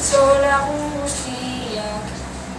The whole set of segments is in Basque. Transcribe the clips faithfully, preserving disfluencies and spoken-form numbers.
Bertzolagun guztiak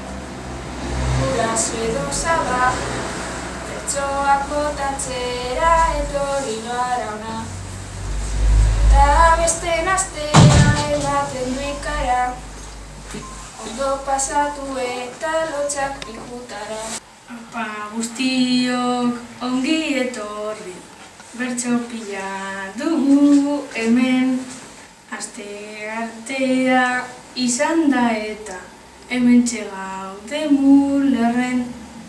guraso edo zaba, bertsoak botatzera etorri gara ona. Ta besten astea ematen du ikara, ondo pasatu eta lotxak pikutara. Apa guztiok ongi etorri, bertso pila dugu hemen. Aste artea izan da eta hemen txegaude mulerren.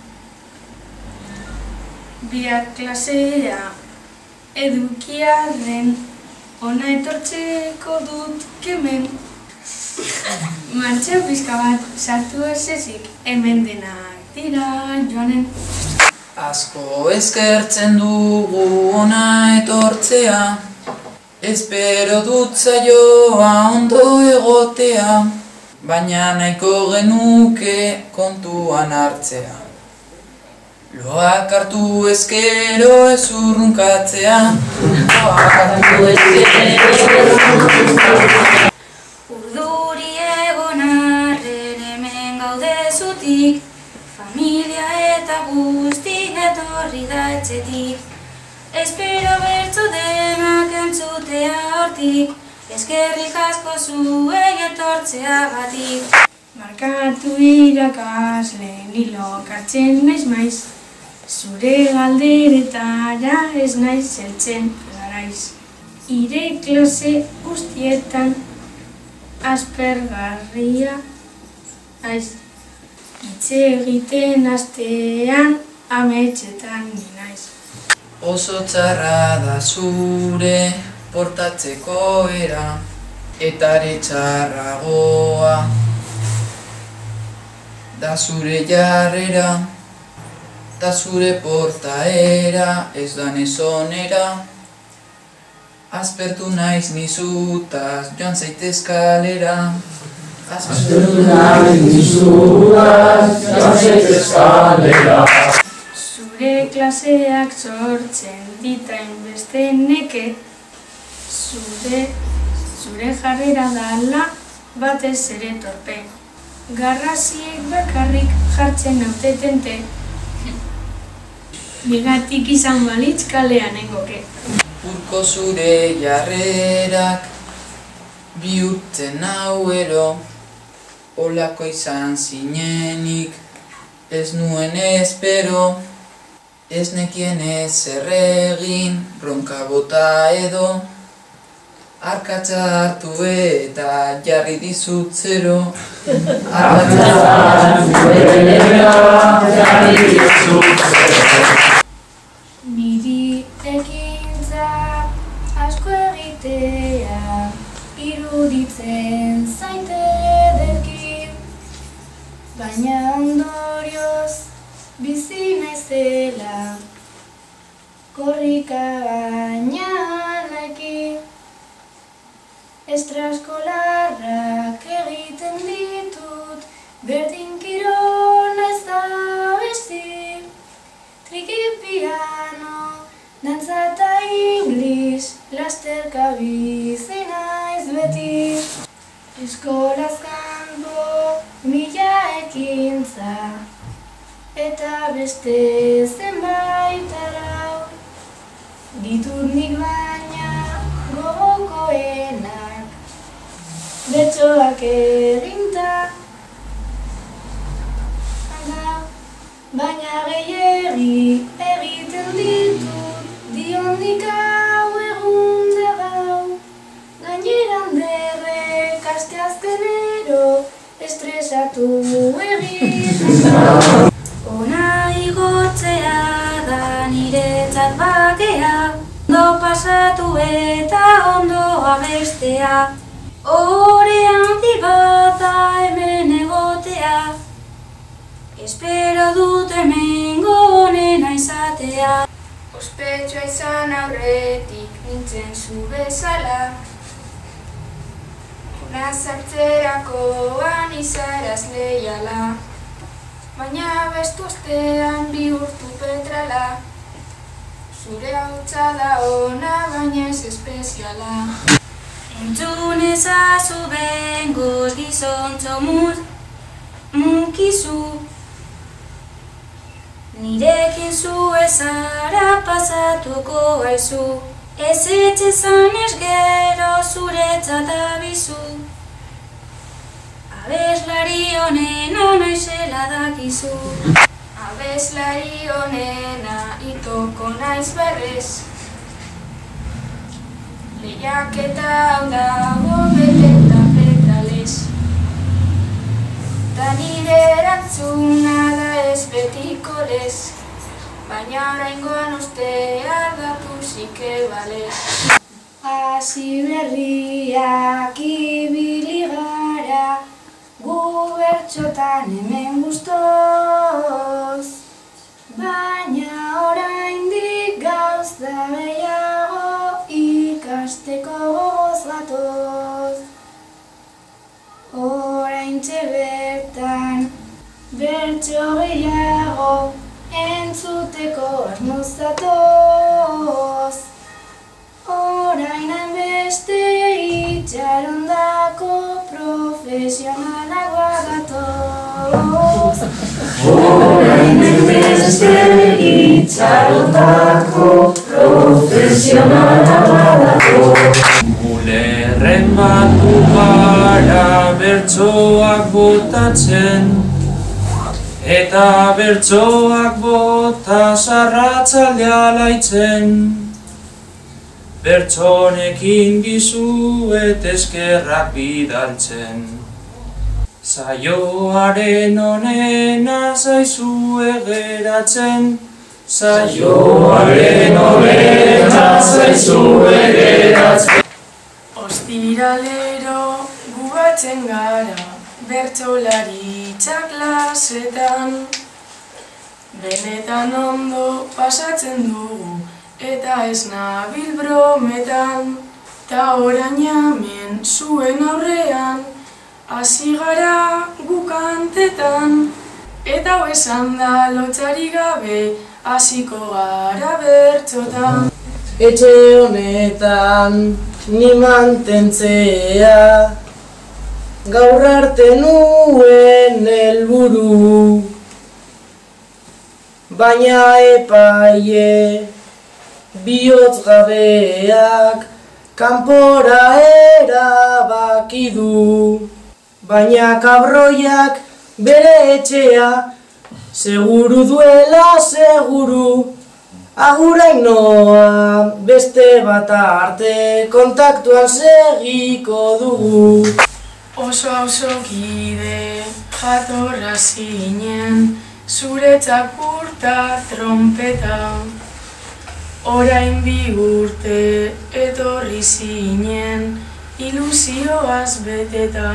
Biak klasea edukiarren, ona etortzeko dut kemen. Martxeo pizka bat sartu ez ezik, hemen denak dira joanen. Asko eskertzen dugu ona etortzea, espero dut zaioa ondo egotea, baina nahiko genuke kontuan hartzea. Loak hartu ezkero ez urrunkatzea, loak hartu ezkero ez urrunkatzea. Urduri egon arren hemen gaude zutik, familia eta guzti etorri da etxetik. Espero bertso denak entzutea hortik, eskerrik asko zuei etortzeagatik. Markatu irakasle nilo kartzen naiz maiz, zure galderetara ez naiz heltzen garaiz. Ire klase guztietan aspergarria naiz, hitz egiten astean ametsetan ni naiz. Oso txarra da zure portatzeko era, eta are txarragoa da zure jarrera, da zure portaera ez danez onera. Aspertu naiz nizutaz joan zaitez kalera. Aspertu naiz nizutaz joan zaitez kalera. Zure klaseak sortzen ditain beste neke, zure, zure jarrera dala batez ere torpe. Garrasiek bakarrik jartzen nautetente, nigatik izan balitz kalean nengoke. Urko zure jarrerak bihurtzen nauero, olako izan zinenik ez nuen espero. Ez nekien ez erregin, bronka bota edo, arkatza hartu eta jarri dizut zero. Arkatza hartu eta jarri dizut zero. Niri ekintza asko egitea, iruditzen zaite ederki, baina ondorioz bizi naizela, korrika gainalaki. Estraskolarrak egiten ditut, berdin kirol naiz da besti. Triki piano, dantza eta inglis, lasterka bizi naiz beti. Eskolaz kanpo mila ekintza, eta beste zenbait arau, ditut nik baina gogokoenak, bertsoak eginta. Baina gehiegi egiten ditut, diondik hau egun gau, gaineran derrek asteazkenero, estresatu egiten. Ona igotzea da niretzat bakea, ondo pasatu eta ondo abestea. Ore handi bat da hemen egotea, espero dut hemengo onena izatea. Ospetsua izan aurretik nintzen zu bezala, ona sartzerakoan izaraz leiala. Baina bestu ostean bihurtu petrala, zure hautsa da ona baina ez espeziala. Entzun ezazu bengoz gizontzo mut, munkizu. Nirekin zu ezara pasatuko aizu, ez etxezan ez gero zuretzat abizu. Abeslari honena naizela dakizu. Abeslari honena itoko naiz berrez. Lehiaketa hau dago beteta petralez. Ta nire erantzuna da ez betiko lez, baina oraingoan ustea datu zike balez. Hasi berriak ibili gara, gu bertxotan hemen gustoz, baina oraindik gauz da gehiago ikasteko gogoz gatoz. Oraintxe bertan bertso gehiago entzuteko asmoz datoz. Orain hainbeste itxarondako profesionalagoa gatoz. Orain hainbeste itxarondako profesionalagoa gatoz. Mulerren batu gara bertsoak botatzen, eta bertsoak bota sarratzaldea laitzen. Bertsonekin gizuet eskerrak bidaltzen, saioaren onena zaizue geratzen. Saioaren onena zaizue geratzen. Ostiralero gu batzen gara, bertsolari txaklasetan. Benetan ondo pasatzen dugu, eta ez nabil brometan. Ta orain hemen zuen aurrean, hasi gara gu kantetan. Eta hau esan da lotxari gabe, hasiko gara bertsotan. Etxe honetan ni mantentzea, gaur arte nuen helburu, baina epaie bihotz gabeak kanpora erabaki du. Baina kabroiak bere etxea seguru duela seguru. Agurain noa beste bat arte kontaktuan segiko dugu. Oso hausokide jatorra zinen, zure txapurta trompeta. Orain bi urte etorri zinen, ilusioaz beteta.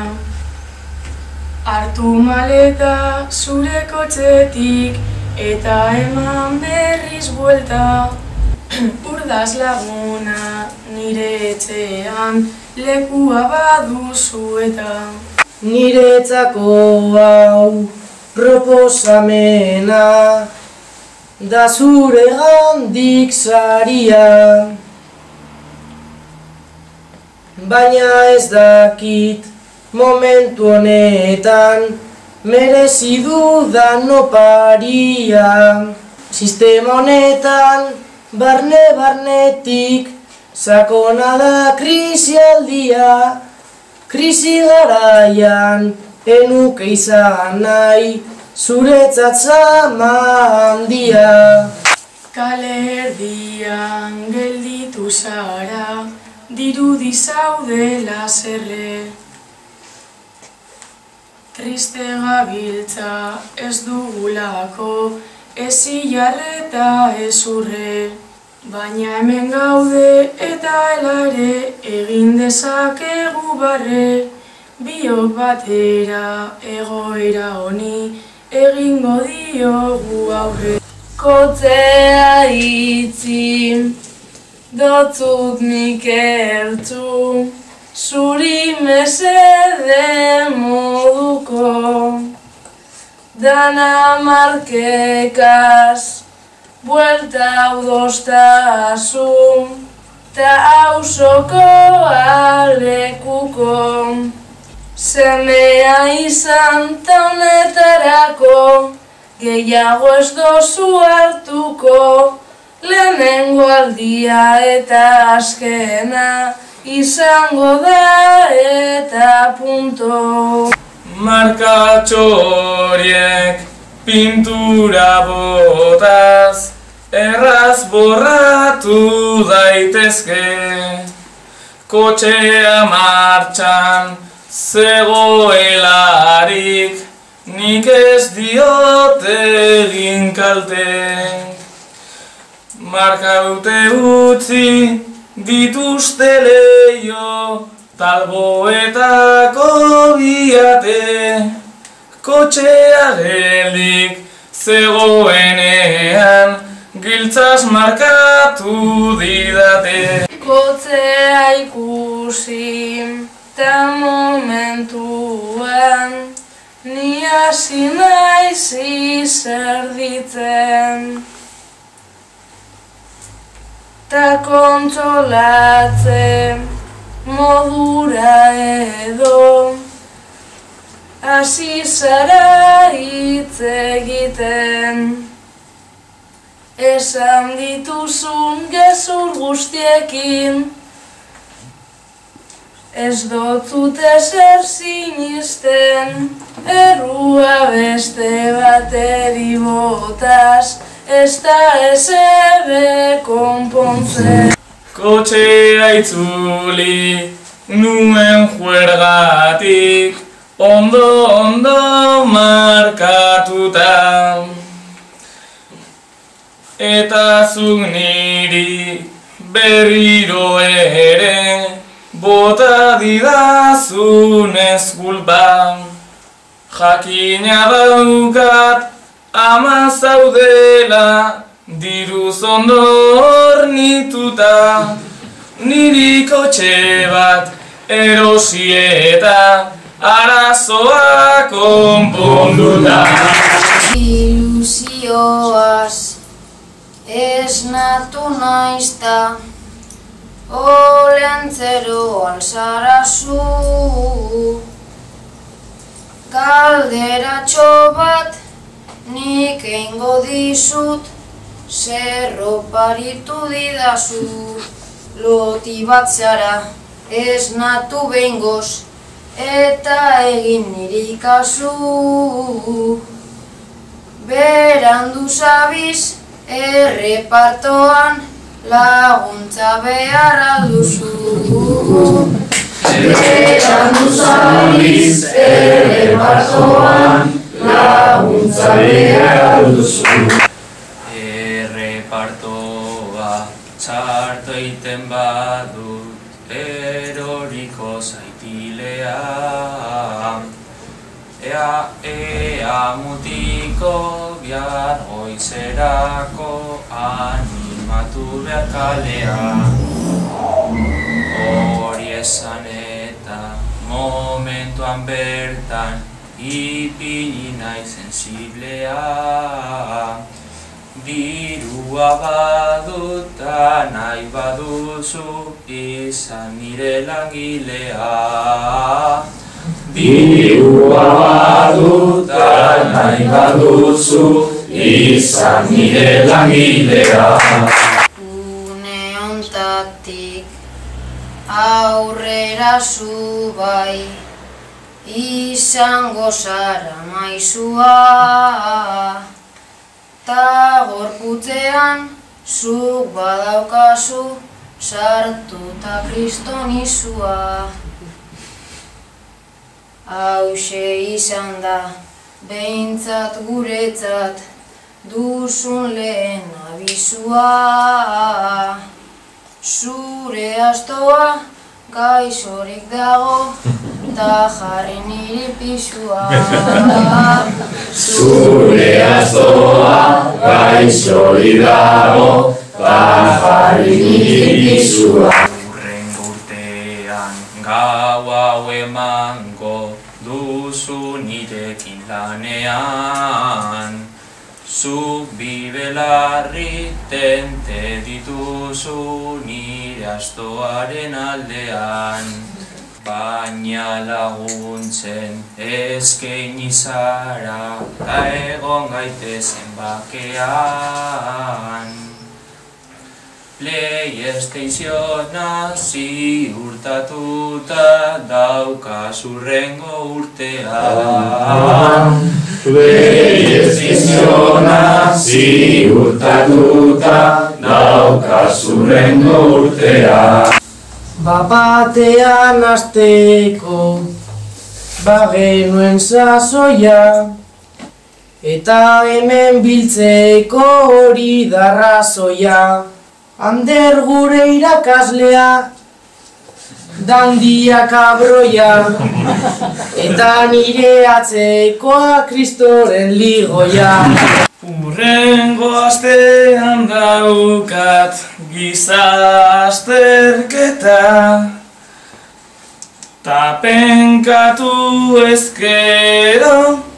Hartu maleta zure kotxetik, eta eman berriz buelta. Urdaz laguna nire etxean lekua baduzu eta. Niretzako hau proposamena da zure gandik saria, baina ez dakit momentu honetan merezi dudan oparia. Sistema honetan barne-barnetik sakona da krisialdia. Krisi garaian enuke izan nahi zuretzat zama handia. Kale erdian gelditu zara, dirudi zaudela zerre. Triste gabiltza ez dugulako, ez ilarreta ez urre. Baina hemen gaude eta helare egin dezakegu barre. Biok batera egoera honi egingo diogu aurre. Kotzea itzi, dotzut nik ertzu, zuri mesede moduko. Dana markekaz, buelta udostazu, ta auzoko alekuko. Semea izan ta honetarako, gehiago ez dozu hartuko, lehenengo aldia eta azkena izango da eta punto. Markatxo horiek pintura botaz, erraz borratu daitezke. Kotxea martxan zegoelarik, nik ez diot egin kalte. Marka dute utzi dituzte leio, talboetako biate. Kotxea geldik zegoenean, giltzaz markatu didate. Kotzea ikusi ta momentuan, ni hasi naiz izerditzen. Ta kontsolatzen modura edo, hasi zara hitz egiten. Esan dituzun gezur guztiekin, ez dotzut ezer sinisten. Errua beste bateri botaz, ez da ezebe konpontzen. Kotxea itzuli nuen juergatik, ondo ondo markatuta. Eta zuk niri berriro ere, bota didazun eskulpa. Jakina daukat ama zaudela, diruz ondo hornituta. Niri kotxe bat erosi eta arazoa konponduta. Ilusioaz esnatu naizta, olentzeroan zarazu. Galderatxo bat nik eingo dizut, zer oparitu didazu. Loti bat zara esnatu behingoz, eta egin niri kasu. Berandu zabiz errepartoan, laguntza behar alduzu. Berandu zabiz errepartoan, laguntza behar alduzu. Errepartoa txarto egiten badut, eroriko zaitilea. Ea, ea mutiko bihar goizerako, animatu behar kalea. Hori esan eta momentuan bertan, ipini nahi sensiblea. Dirua baduta nahi baduzu, izan nire langilea. Dirua baduta nahi baduzu, izan nire langilea. Une ontatik aurrera zu bai, izango zara maizua. Ta gorputzean zuk badaukazu, sartuta kriston izua. Hauxe izan da, behintzat guretzat, duzun lehen abizua. Zure astoa gaixorik dago, ta jarri niri pisua. Zure astoa gaixorik dago, ta jarri niri pisua. Hurrengo urtean gau hau emango duzu nirekin lanean. Zu bi belarri tente dituzu nire astoaren aldean, baina laguntzen eskaini zara ta egon gaitezen bakean. PlayStationa ziurtatuta daukazu hurrengo urtean. PlayStationa ziurtatuta daukazu hurrengo urtean. Bapatean asteko bagenuen sasoia, eta hemen biltzeko hori darrazoia. Ander gure irakaslea, dandia kabroia, eta nire atzekoa kristoren ligoia. Hurrengo astean daukat giza azterketa, ta penkatu ezkero,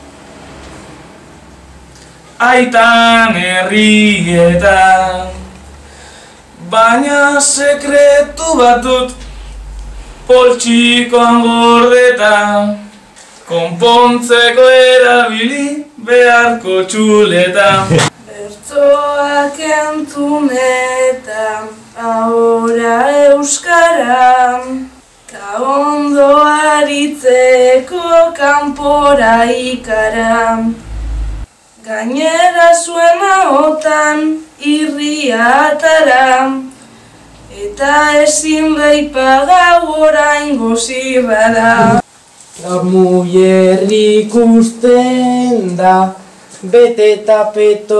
aitan herrietan. Baina sekretu bat dut poltsikoan gordeta, konpontzeko erabili beharko txuleta. Bertsoak entzuneta, ahora euskara, ta ondo aritzeko kanpora ikara. Gainera zuen ahotan irria atara, eta ezin leipagau oraingo zirrara. Gaur muller ikusten da, bete eta peto,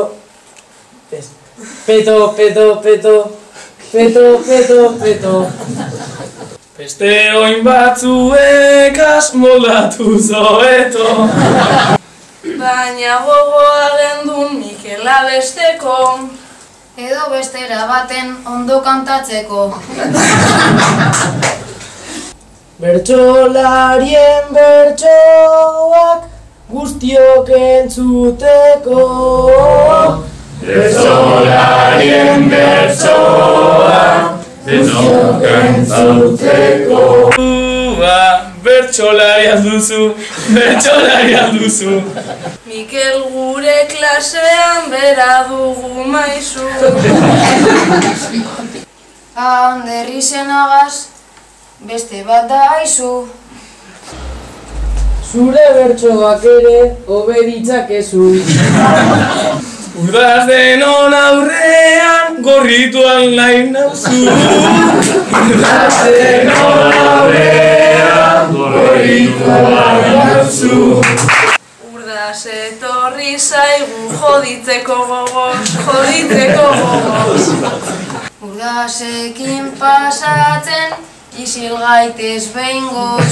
peto, peto, peto, peto, peto, peto. Beste oin batzuek asmoldatu zoeto. Baina gogoa gendun Mikela besteko, edo bestera baten ondo kantatzeko. Bertsolarien bertsoak guztiok entzuteko. Bertsolarien bertsoak guztiok entzuteko. Bertsolaria duzu, bertsolaria duzu. Mikel gure klasean bera dugu maizu. Ander izenagaz, beste bat da haizu. Zure bertsoak ere hobe ditzakezu. Udaz denon aurrean gorrituan nahi nauzu. Udaz denon aurrean gorrituan nahi nauzu. Urdaz etorri zaigu joditzeko gogoz, joditzeko gogoz. Urdasekin pasatzen, isil gaitez behingoz.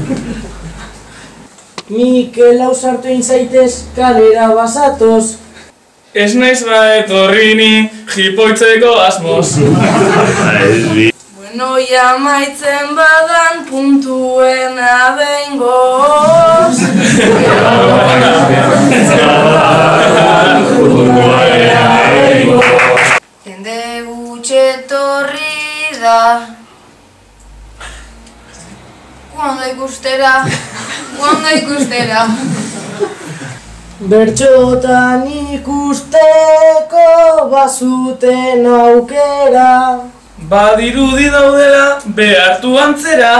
Mikel ausartu inzaitez kalera basatoz. Ez naiz ba etorrini jipoitzeko asmoz. Bueno, jamaitzen badan puntuena behingoz. Jende gutxe etorri da, guanda ikustera, guanda ikustera. Bertxotan ikusteko bazuten aukera. Badirudi daudela behartu antzera.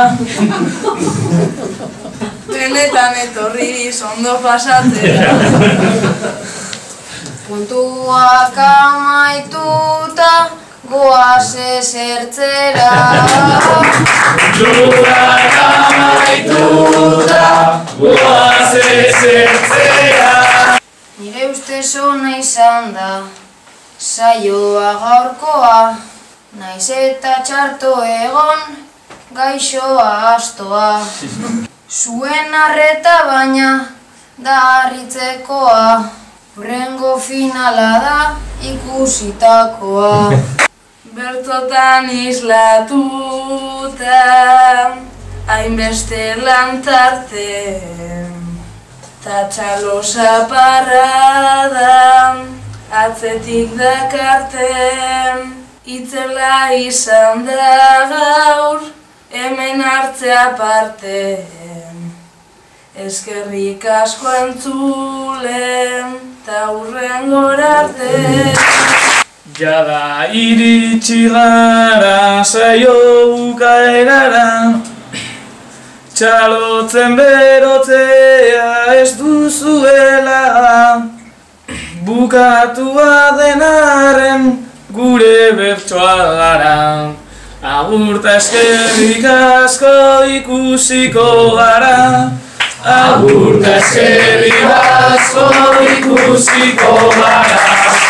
Benetan etorri ondo pasatzera. Puntuak amaituta, goaz ezertzera. Puntuak amaituta, goaz ezertzera. Nire ustez ona izan da, saioa gaurkoa, naiz eta txarto egon, gaixoa astoa. Zuen arreta baina da harritzekoa, hurrengo finala da ikusitakoa. Bertotan islatuta, hainbeste lan tarte, Ta txalosa parada, atzetik dakarten, itzela izan da gaur, hemen hartzea parte. Eskerrik asko entzulen, ta hurrengora arte. Jada iritsi gara saio bukaerara, txalotzen berotzea ez duzuela, bukatua denaren gure bertsoa gara. Agur ta eskerrik asko ikusiko gara, agur ta eskerrik asko ikusiko gara.